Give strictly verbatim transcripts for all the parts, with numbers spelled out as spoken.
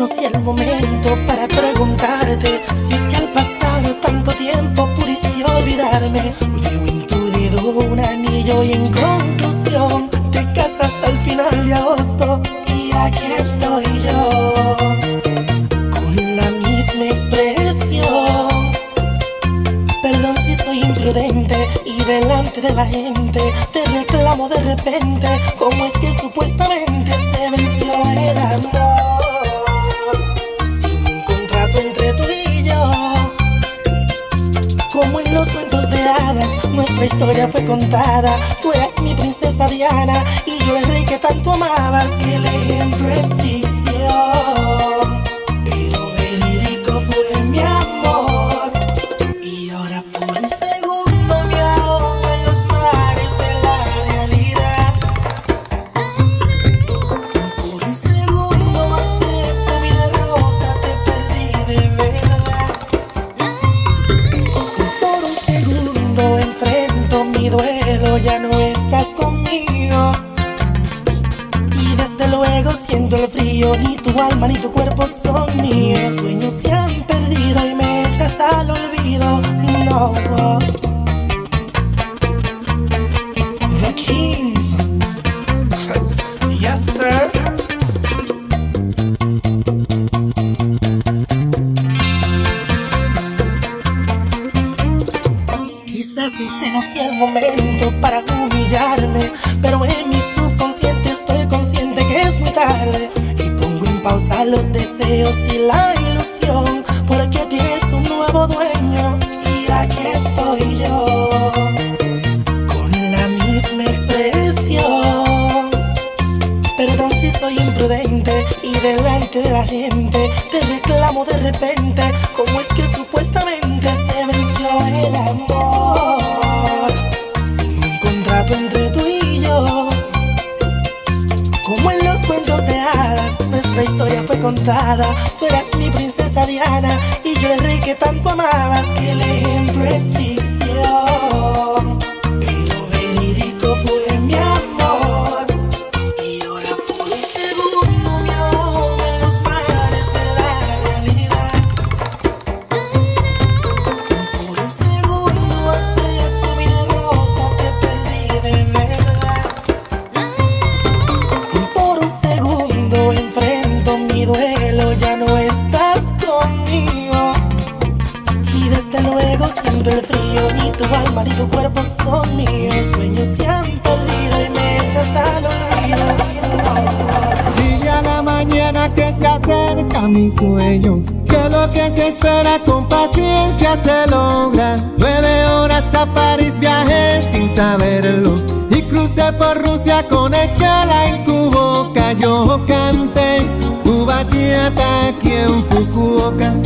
no sea el momento para preguntarte si es que al pasar tanto tiempo pudiste olvidarme. Veo en tu dedo un anillo y en conclusión te casas al final de agosto. Y aquí estoy yo, con la misma expresión. Perdón si soy imprudente y delante de la gente te reclamo de repente. ¿Cómo es que supuestamente se venció el amor? Sin un contrato entre tú y yo. Como en los cuentos de hadas, nuestra historia fue contada. Tú eras mi princesa Diana y yo el rey que tanto amabas. Y el ejemplo es ficción, pero verídico fue mi amor. Y ahora por un segundo me ahogo en los mares de la realidad. Por un segundo acepto mi derrota, te perdí de verdad. Y por un segundo enfrento mi duelo, ya no estás conmigo. Y desde luego siento el frío, ni tu alma ni tu cuerpo son míos. Mis sueños se han perdido y me echas al olvido. No. The Kings. Yes, sir. Quizás este no sea el momento para humillarme, pero en mi subconsciente estoy consciente que es muy tarde. Y pongo en pausa los deseos y la ilusión, porque tienes un nuevo dueño. Y aquí estoy yo, con la misma expresión. Perdón si soy imprudente y delante de la gente te reclamo de repente. ¿Cómo es que supuestamente se venció el amor? Sin un contrato entre tú y yo. Como en los cuentos de hadas, nuestra historia fue contada. Tú eras mi princesa Diana y yo el rey que tanto amabas. El ejemplo es ficción, pero verídico fue mi amor. Y ahora por un segundo me ahogo en los mares de la realidad. Por un segundo acepto mi derrota, te perdí de verdad. Por un segundo enfrento mi duelo, ya no estás conmigo. Y desde luego siento el frío, ni tu alma ni tu cuerpo son míos. Mis sueños se han perdido y me echas al olvido. Dile a la mañana que se acerca mi sueño, que lo que se espera con paciencia se logra. Nueve horas a París viajé sin saberlo y crucé por Rusia con escala en Kuboka. Yo canté tu bachata aquí en Fukuoka.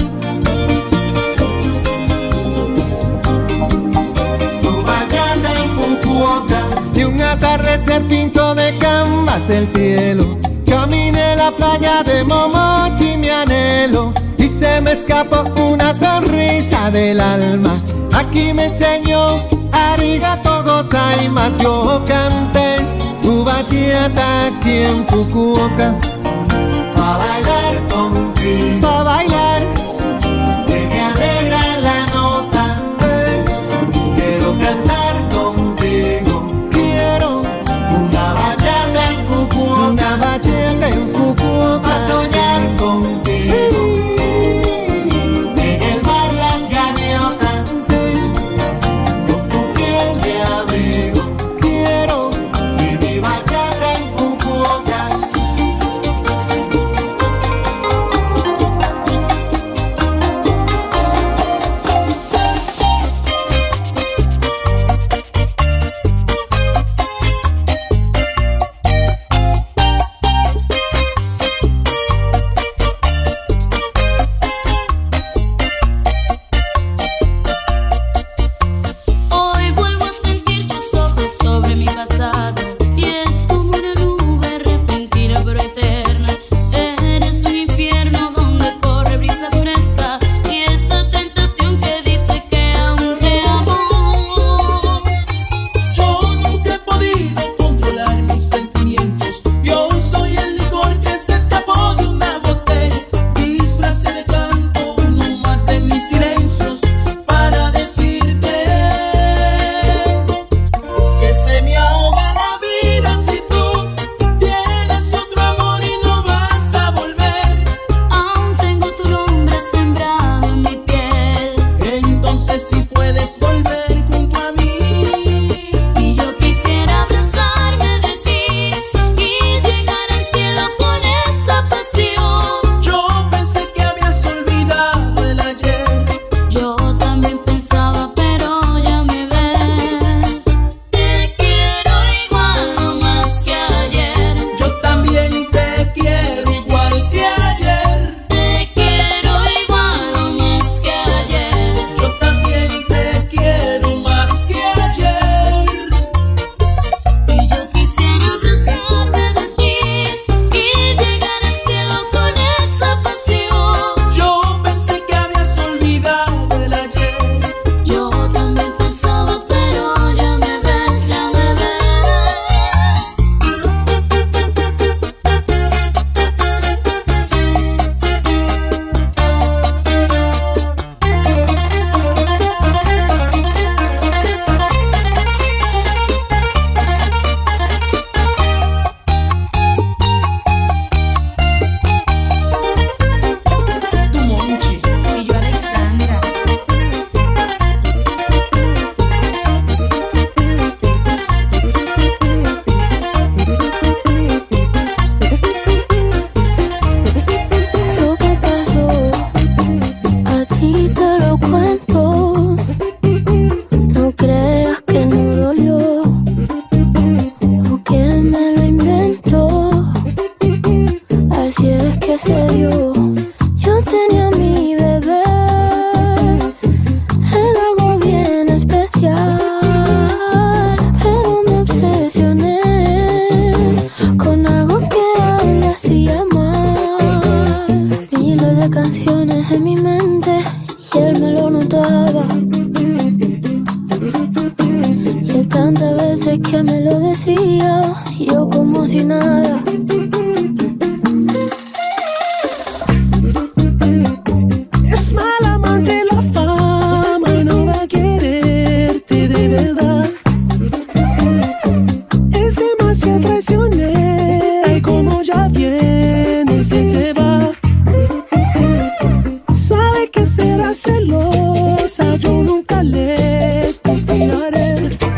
Tu bachata en Fukuoka. Y un atardecer pinto de canvas el cielo. Caminé la playa de Momochi, mi anhelo, y se me escapó una sonrisa del alma. Aquí me enseñó arigato gozaimasu. Yo canté tu bachata aquí en Fukuoka. Pa' bailar contigo, pa' bailar, se me alegra la nota. eh. Quiero cantar contigo, quiero una bachata en Fukuoka, una bachata en Fukuoka. Pa' soñar contigo, en el mar las gaviotas, con tu piel de abrigo. Quiero y mi bachata en Fukuoka. yo, yo tenía mi bebé. Era algo bien especial, pero me obsesioné con algo que a él le hacía mal. Miles de canciones en mi mente y él me lo notaba. Y él tantas veces que me lo decía, yo como si nada. Es mal amante la fama y no va a quererte de verdad. Es demasiado traicionera y como ya viene se te va. Sabe que será celosa, yo nunca le confiaré.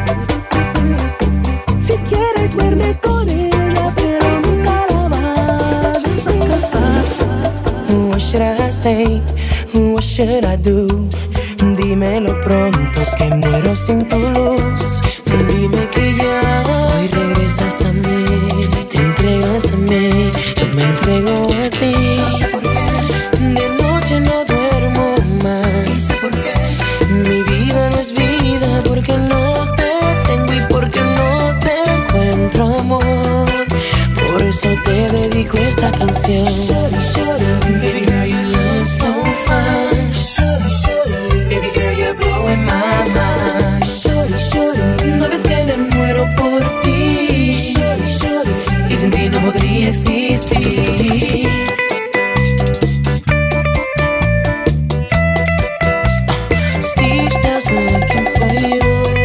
Si quiere duerme con ella, pero nunca la vayas a casar. What should I say? What should I do? Dímelo pronto que muero sin tu luz. Dime que ya hoy regresas a mí. Si te entregas a mí, yo me entrego a ti. De noche no duermo más. Mi vida no es vida porque no te tengo y porque no te encuentro, amor. Por eso te dedico esta canción. Baby girl, you look so fine. Baby girl, you're blowing my mind. No ves que me muero por ti y sin ti no podría existir. Steve Styles looking for you.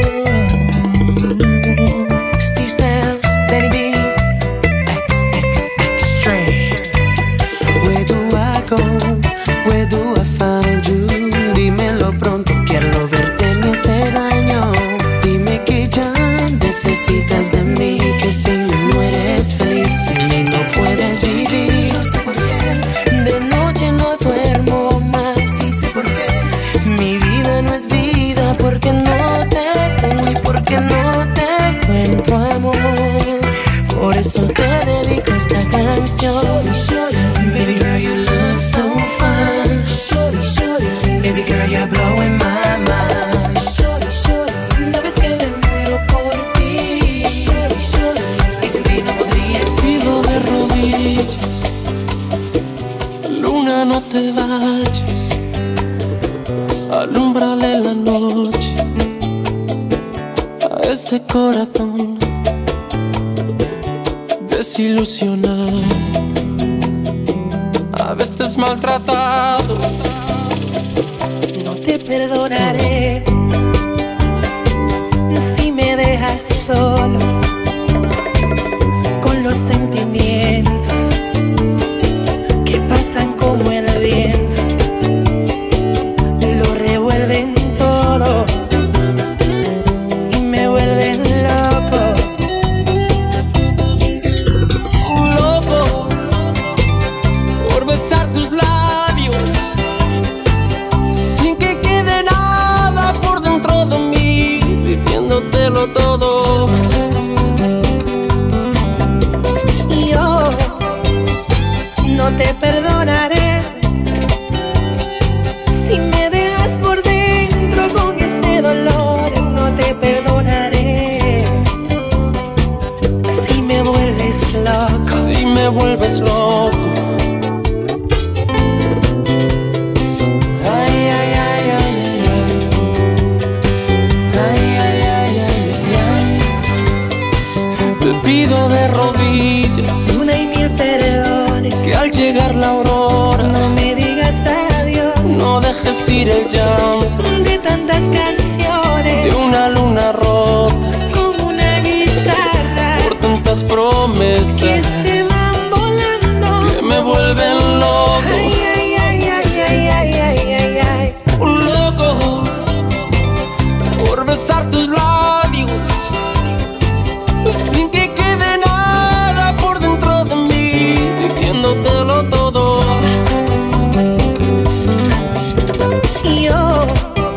Steve Styles, Danny B, X X Extreme. Where do I go? Where do I find you? Dímelo pronto, quiero verte, me hace daño. Dime que ya necesitas de mí, que sin mí no eres feliz, sin mí no puedes vivir. De noche no duermo más. Mi vida no es vida porque no te tengo y porque no te encuentro, amor. Por eso te dedico esta canción. Baby girl, you look so fine. Baby girl, you're blowing my mind. No ves que me muero por ti y sin ti no podría existir. Vivo de rodillas, luna, no te vayas. Alúmbrale la noche a ese corazón desilusionado, a veces maltratado. No te perdonaré si me dejas solo con los sentimientos que pasan como el viento. Revuelven todo y me vuelven loco. Loco por besar tus labios sin que quede nada por dentro de mí, diciéndotelo todo. Y yo no te perdonaré si me dejas por dentro con ese dolor. No te perdonaré si me vuelves loco. Si me vuelves loco. Ay, ay, ay, ay, ay, ay, ay, ay, ay, ay. Te pido de rodillas una y mil perdones, que al llegar la aurora no me digas adiós. No dejes ir el llanto de tantas canciones, de una luna rota como una guitarra, por tantas promesas que se van volando, que me vuelven loco. Ay, ay, ay, ay, ay, ay, ay, ay, ay. Loco por besar tus labios sin que quede nada por dentro de mí, diciéndotelo todo. Y yo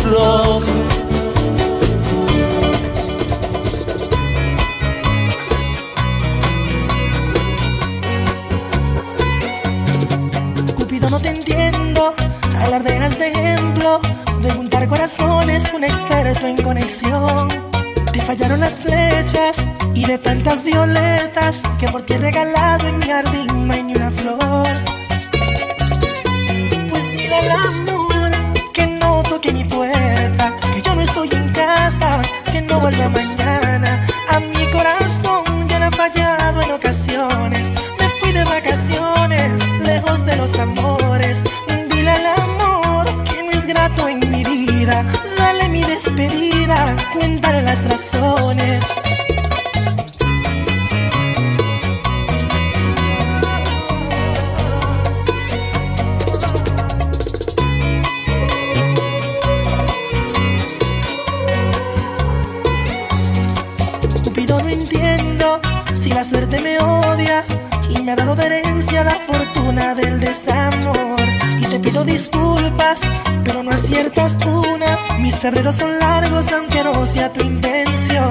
rock. Cupido, no te entiendo, alardeas de ejemplo, de juntar corazones, un experto en conexión. Te fallaron las flechas y de tantas violetas que por ti he regalado en mi jardín no hay ni una flor. Pues dile al amor que no toque mi puerta, que yo no estoy en casa, que no vuelva mañana. A mi corazón ya le ha fallado en ocasiones, me fui de vacaciones, lejos de los amores. Dile al amor que no es grato en mi vida, dale mi despedida, cuéntale las razones. Cupido, no entiendo si la suerte me odia y me ha dado de herencia la fortuna del desamor. Y te pido disculpas, pero no aciertas una. Mis febreros son largos aunque no sea tu intención.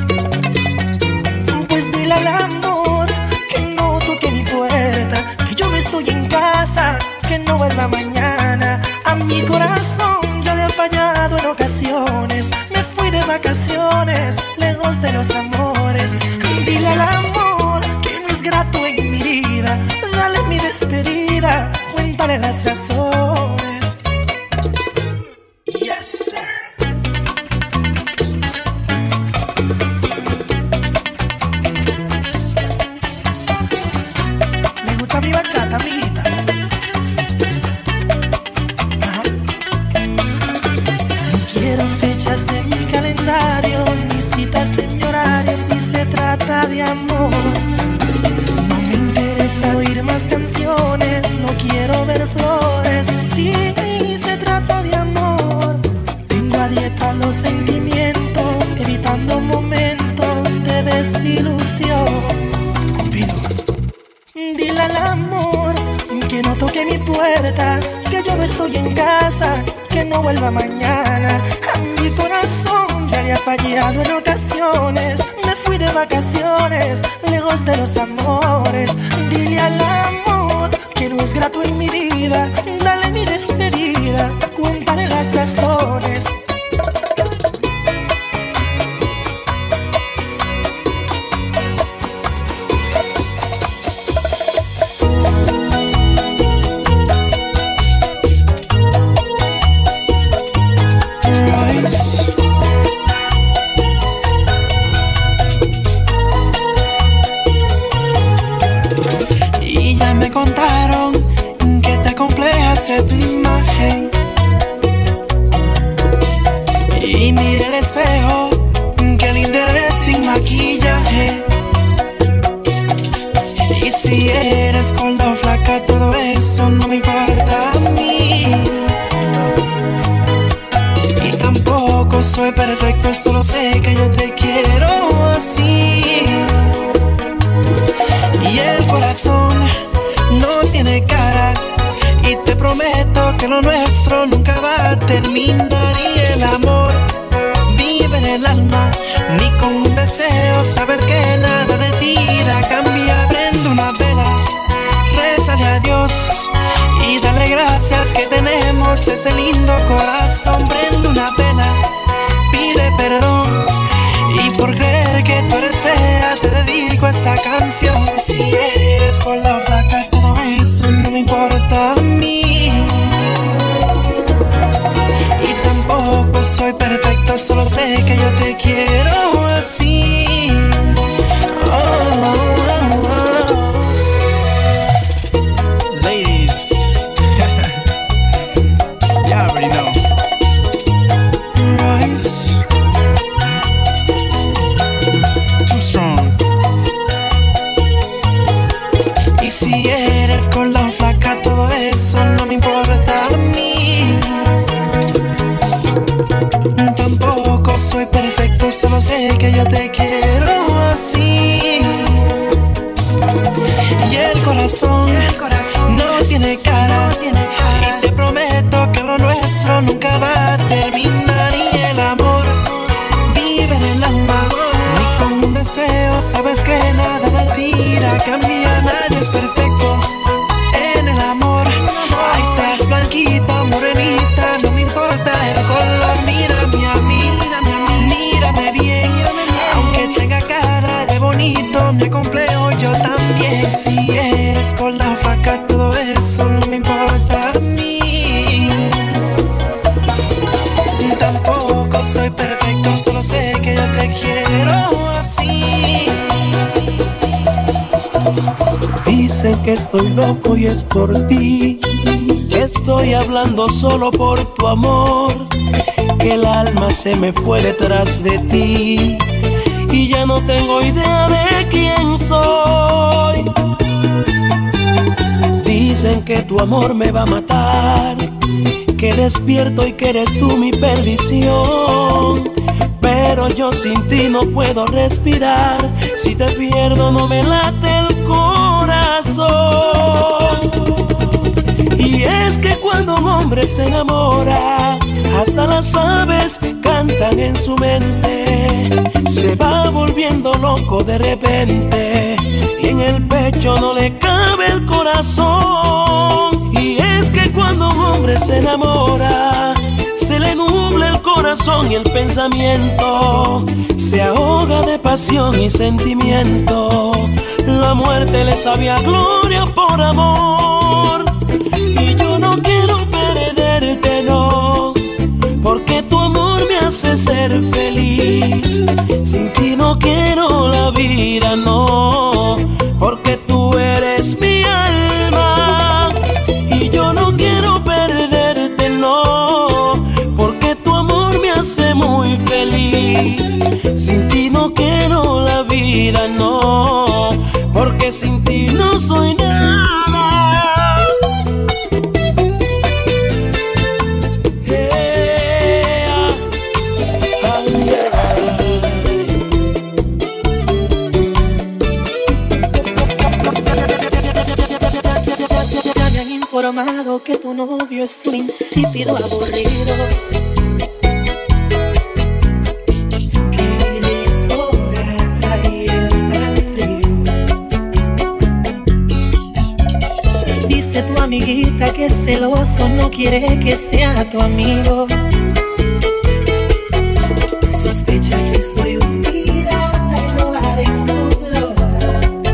Pues dile al amor que no toque mi puerta, que yo no estoy en casa, que no vuelva mañana. A mi corazón ya le ha fallado en ocasiones, me fui de vacaciones, lejos de los amores. Dile al amor que no es grato en mi vida, dale mi despedida, cuéntale las razones. Yes, sir. Me gusta mi bachata, amiguita. Ajá. No quiero fechas en mi calendario, ni citas en mi horario si se trata de amor. No me interesa oír más canciones, no quiero ver flores si se trata de amor. Tengo a dieta los sentimientos, evitando momentos de desilusión. Cupido, dile al amor que no toque mi puerta, que yo no estoy en casa, que no vuelva mañana. A mi corazón ya le ha fallado en ocasiones, me fui de vacaciones, lejos de los amores. Dile al amor que no es grato en mi vida, dale mi despedida, cuéntale las razones. Y ya me contaron que te complejas de tu imagen. Y mira el espejo, que linda eres sin maquillaje. Y si eres gorda o flaca, todo eso no me importa a mí. Y tampoco soy perfecto, solo sé que yo te quiero así. Y el corazón no tiene cara, y te prometo que lo nuestro nunca va a terminar. Y el amor vive en el alma, ni con un deseo, sabes que nada de ti la cambia. Prende una vela, rézale a Dios y dale gracias que tenemos ese lindo corazón. Prende una vela, pide perdón, y por creer que tú eres fea te dedico a esta canción. Si eres con la flaca, todo eso no me importa a mí. Y tampoco soy perfecto, solo sé que yo te quiero así. Oh, oh, oh. Ladies, you already know. que estoy loco y es por ti. Estoy hablando solo por tu amor, que el alma se me fue detrás de ti y ya no tengo idea de quién soy. Dicen que tu amor me va a matar, que despierto y que eres tú mi perdición, pero yo sin ti no puedo respirar. Si te pierdo no me late el corazón. Y es que cuando un hombre se enamora, hasta las aves cantan en su mente. Se va volviendo loco de repente y en el pecho no le cabe el corazón. Y es que cuando un hombre se enamora, se le nubla el corazón y el pensamiento, se ahoga de pasión y sentimiento. La muerte le sabe a gloria por amor. Y yo no quiero perderte, no, porque tu amor me hace ser feliz. Sin ti no quiero la vida, no, porque tú eres mi alma. Y yo no quiero perderte, no, porque tu amor me hace muy feliz. Sin ti no quiero la vida, no, porque sin ti no soy nada. Informado que tu novio es un insípido aburrido, que eres fogata y él tan frío. Dice tu amiguita que es celoso, no quiere que sea tu amigo. Sospecha que soy un pirata y robaré su gloria.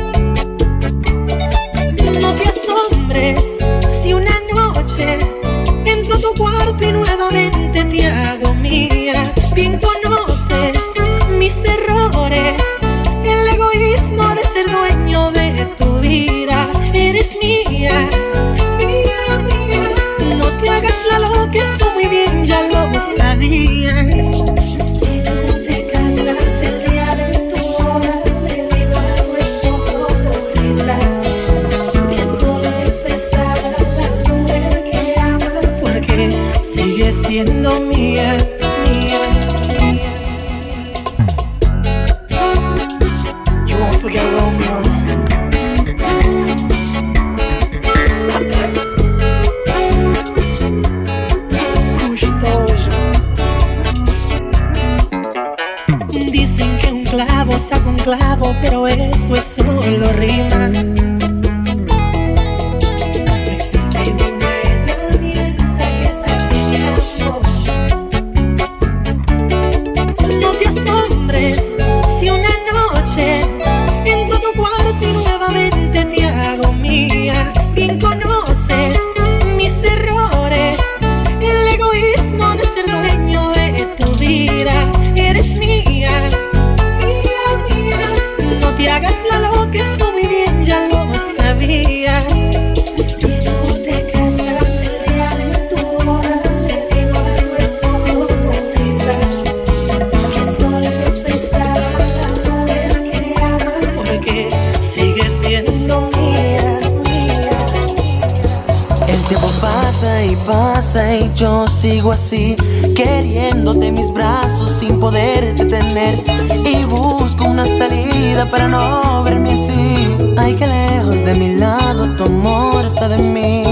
No te asombres si una noche entro a tu cuarto y nuevamente te hago mía. Bien conoces mis errores, el egoísmo de ser dueño de tu vida. Eres mía, mía, mía. No te hagas la loca, eso muy bien ya lo sabías. Si tú te casas el día de tu boda, le digo a tu esposo con risas que solo es prestada la mujer que ama, porque sigue siendo mía, mía, mía. You won't forget Romeo. Gustoso. Dicen que un clavo saca un clavo, pero eso es solo rima. Y yo sigo así, queriéndote en mis brazos sin poderte tener, y busco una salida para no verme así. Ay, que lejos de mi lado tu amor está de mí.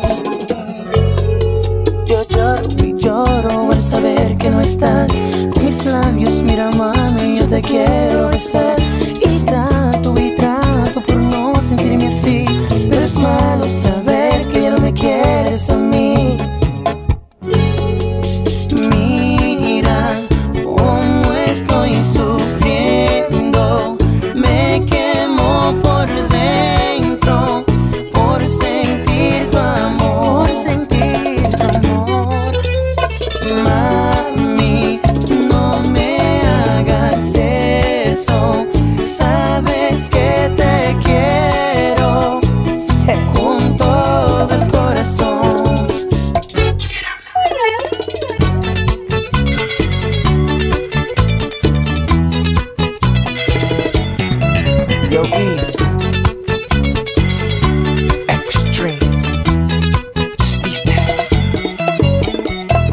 Yo lloro y lloro al saber que no estás. Mis labios, mira mami, yo te quiero besar. Y trato y trato por no sentirme así, pero es malo saber que ya no me quieres a mí. Estoy sufriendo, me quemo por dentro, por sentir tu amor, sentir tu amor. Mami, no me hagas eso,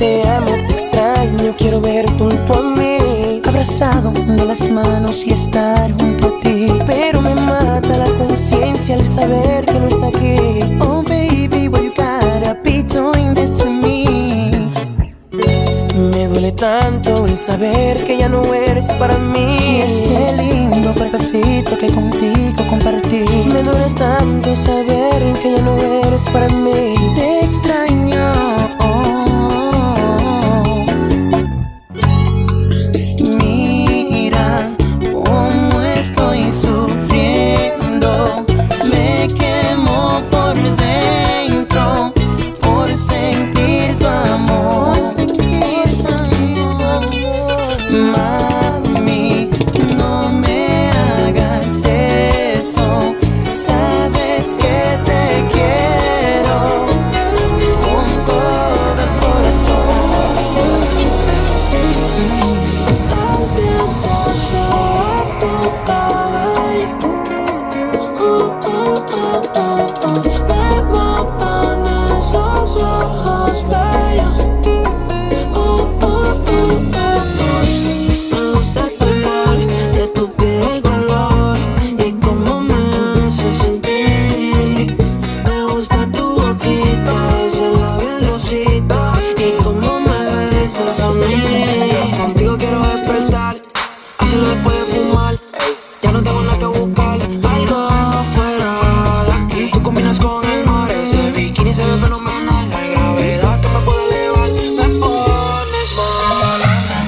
te amo, te extraño, quiero ver junto a mí, abrazado de las manos y estar junto a ti. Pero me mata la conciencia al saber que no está aquí. Oh baby, why you gotta be doing this to me? Me duele tanto el saber que ya no eres para mí. Ese lindo cuerpecito que contigo compartí. Me duele tanto saber que ya no eres para mí. Te extraño. Mira cómo estoy sufriendo. Me quemo por dentro por sentir tu amor. Mami, no me hagas eso. Sabes que te quiero con todo el corazón. Estás bien paso a tu cabello. Uh, uh, uh, uh, uh. Me matan esos ojos bellos. Uh, uh, uh, uh. Me gusta el color de tu piel, color y cómo me hace sentir. Me gusta tu boquita, ese labio rosita y cómo me besas a mí. Contigo quiero despertar, hacerlo después de fumar. Ya no tengo nada que buscar, algo afuera de aquí. Tú combinas con el mar, ese bikini se ve fenomenal. La gravedad que me puede elevar, me pones mal.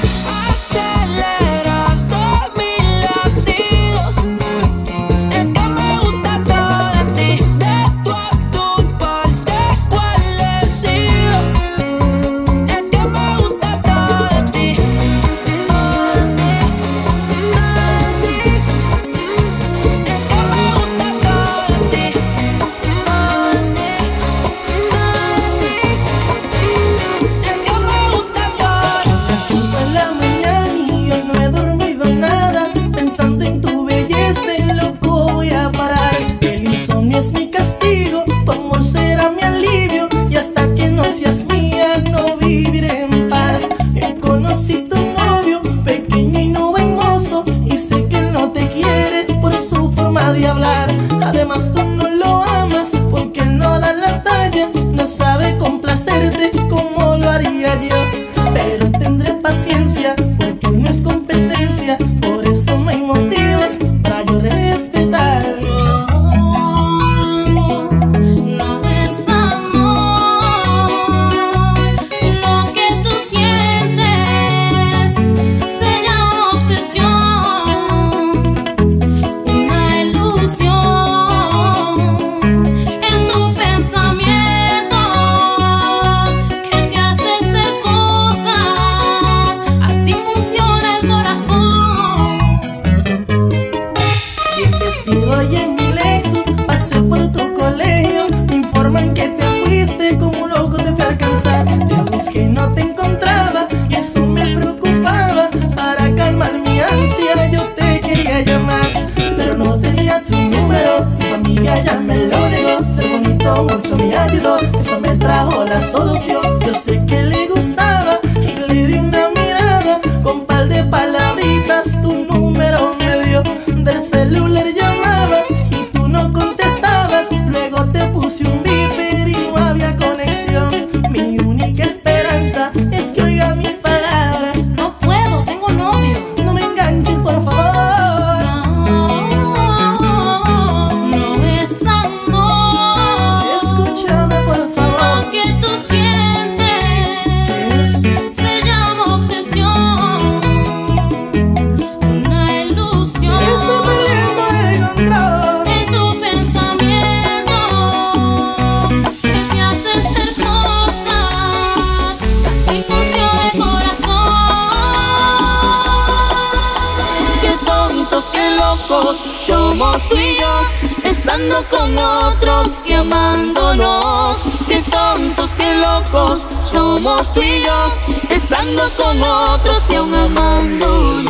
Aceleraste mis latidos. Es que me gusta todo de ti, de tu a tu parte cuál he sido. Es que me gusta todo de ti. Oh, es que me gusta todo de ti. Cinco de la mañana y yo no he dormido nada, pensando en tu belleza y loco voy a parar. El insomnio es mi castigo, tu amor será mi alivio, y hasta que no seas mía no viviré en paz. Yo conocí tu novio, pequeño y no hermoso, y sé que él no te quiere por su forma de hablar. Además tú no lo amas porque él no da la talla, no sabe complacerte como lo haría yo. Pero tendré paciencia porque él no es competencia, por eso no hay motivos para yo respetar. No es amor, lo que tú sientes se llama obsesión, una ilusión en tu pensamiento que te hace ser cosas, así funciona el corazón. Bien vestido y en mi Lexus pasé por tu colegio, me informan que te fuiste, como un loco te fui a alcanzar. Te busqué y no te encontraba y eso me preocupaba. Para calmar mi ansia yo te quería llamar, pero no tenía tu número, tu amiga ya me lo negó. Ser bonito mucho me ayudó, eso me trajo la solución. Yo sé que le gustaba y le di una mirada, con par de palabritas tu número me dio. Del celular llamaba y tú no contestabas, luego te puse un beeper y no había conexión. Mi única esperanza es que oiga mis palabras. No puedo, tengo novio. No me enganches, por favor. No, no es amor. Escúchame, por favor. Lo que tú sientes ¿Qué es? se llama obsesión, una ilusión Estoy perdiendo el control. en tu pensamiento que te hace ser cosas, así funciona el corazón. Qué tontos, qué locos somos tú y yo, estando con otros y amándonos. Qué tontos, qué locos somos tú y yo, estando con otros y aún amándonos.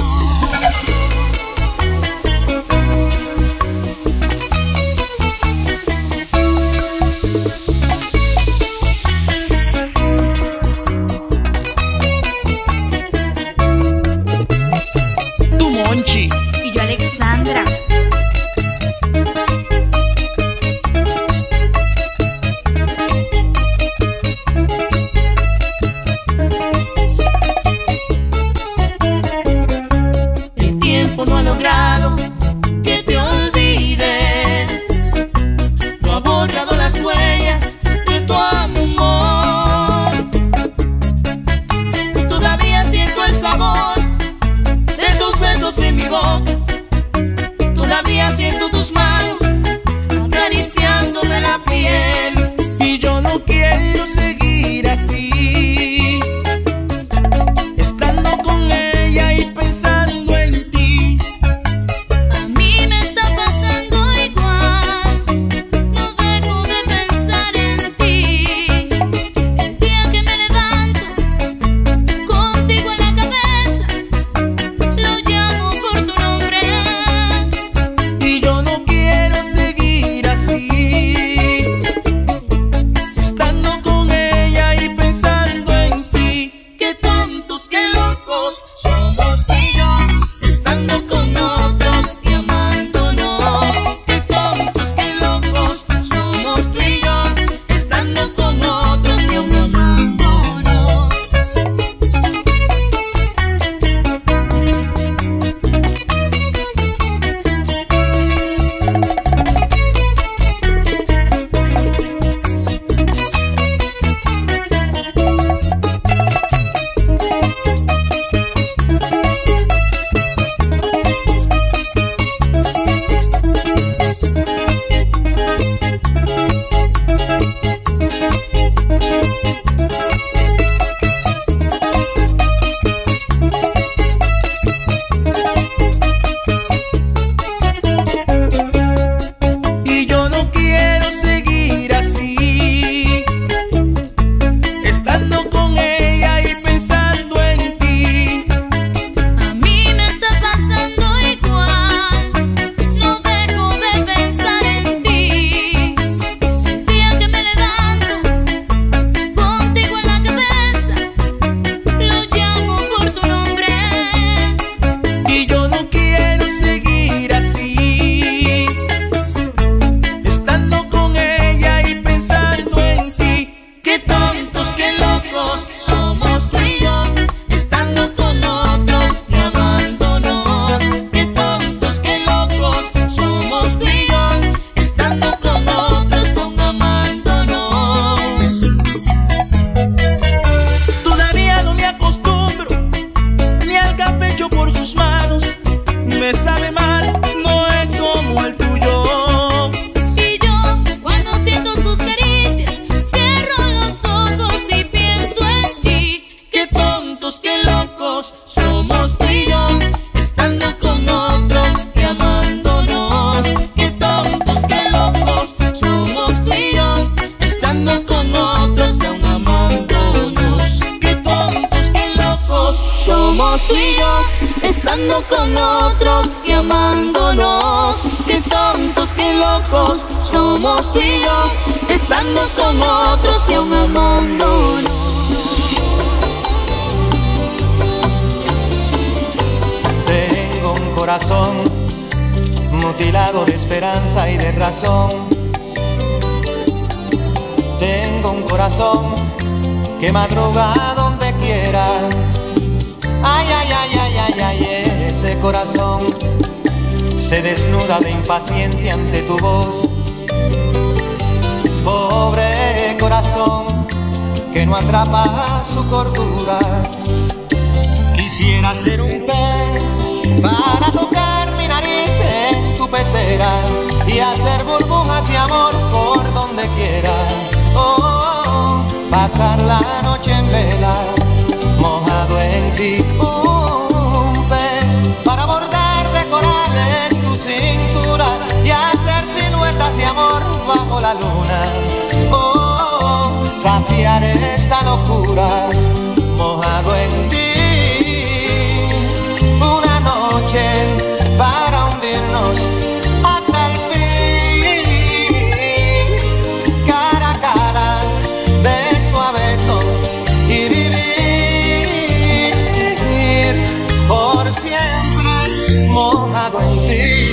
somos tú y yo, estando con otros y amándonos. Qué tontos, qué locos somos tú y yo, estando con otros y aún amándonos. Tengo un corazón mutilado de esperanza y de razón. Tengo un corazón que madruga donde quiera. Ay, ay, ay, ay, ay, ay, ese corazón se desnuda de impaciencia ante tu voz. Pobre corazón que no atrapa su cordura. Quisiera ser un pez para tocar mi nariz en tu pecera y hacer burbujas de amor por donde quiera. Oh, pasar la noche en vela, mojado en ti. Un pez para bordar de corales tu cintura y hacer siluetas de amor bajo la luna. Oh, saciar esta locura, mojado en ti. Una noche para hundirnos hasta el fin, cara a cara, beso a beso y vivir por siempre mojado en ti.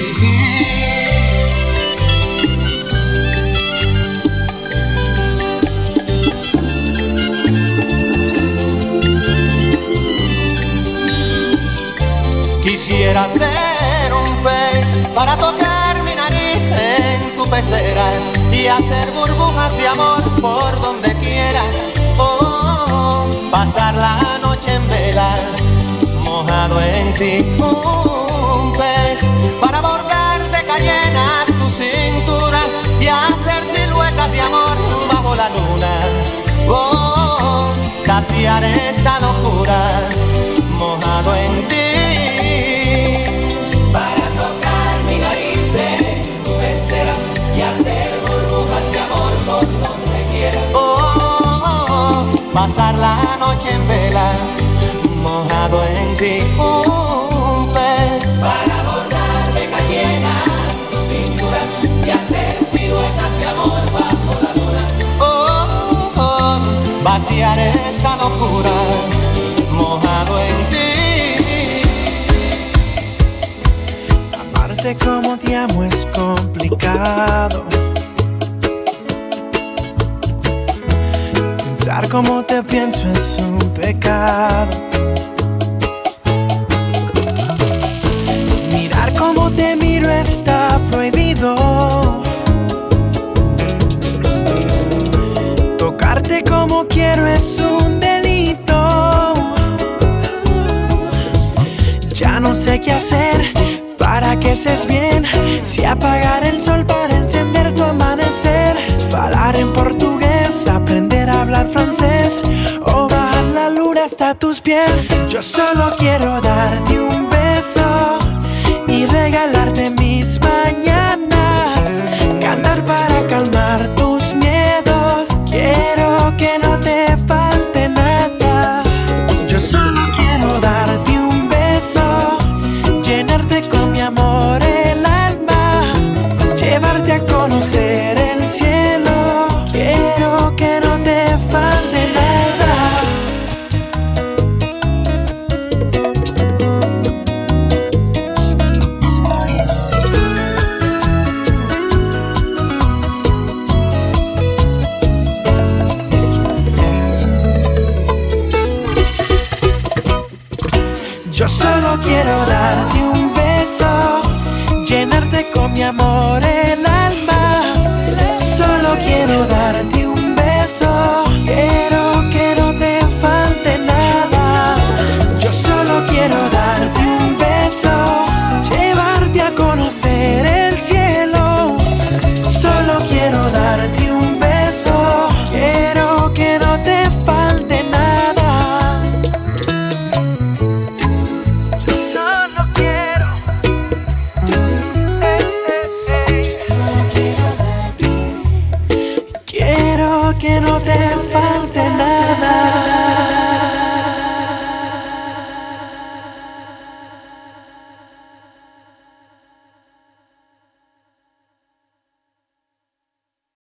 Quisiera ser un pez para tocar mi nariz en tu pecera y hacer burbujas de amor por donde quiera. Oh, pasar la noche en vela, mojado en ti. Un pez para bordar de cayenas tu cintura y hacer siluetas de amor bajo la luna. Oh, saciar esta locura, mojado en ti. Para tocar mi nariz en tu pecera y hacer burbujas de amor por donde quiera. Oh, oh, oh, pasar la noche en vela, mojado en ti. Un pez para bordar de cayenas tu cintura y hacer siluetas de amor bajo la luna. Oh, oh, oh, vaciar esta locura, mojado en ti. Amarte como te amo es complicado. Pensar como te pienso es un pecado. Mirar como te miro está prohibido. Tocarte como quiero es un delito. Ya no sé qué hacer para que seas bien, si apagar el sol para encender tu amanecer, falar en portugués, aprender a hablar francés o bajar la luna hasta tus pies. Yo solo quiero darte un beso y regalarte mis mañanas, cantar para calmar tus miedos. Quiero que no te falte nada. Yo solo quiero darte un beso, llenarte con mi amor el alma, llevarte a conocer el cielo. Quiero que no te falte nada. Yo solo quiero darte un beso, llenarte con mi amor el alma. Solo quiero darte un beso, quiero que no te falte nada. Yo solo quiero darte un beso, llevarte a conocer el cielo. Solo quiero darte un beso, quiero que no te falte nada. Solo quiero, eh, eh, eh. Quiero que no te falte nada.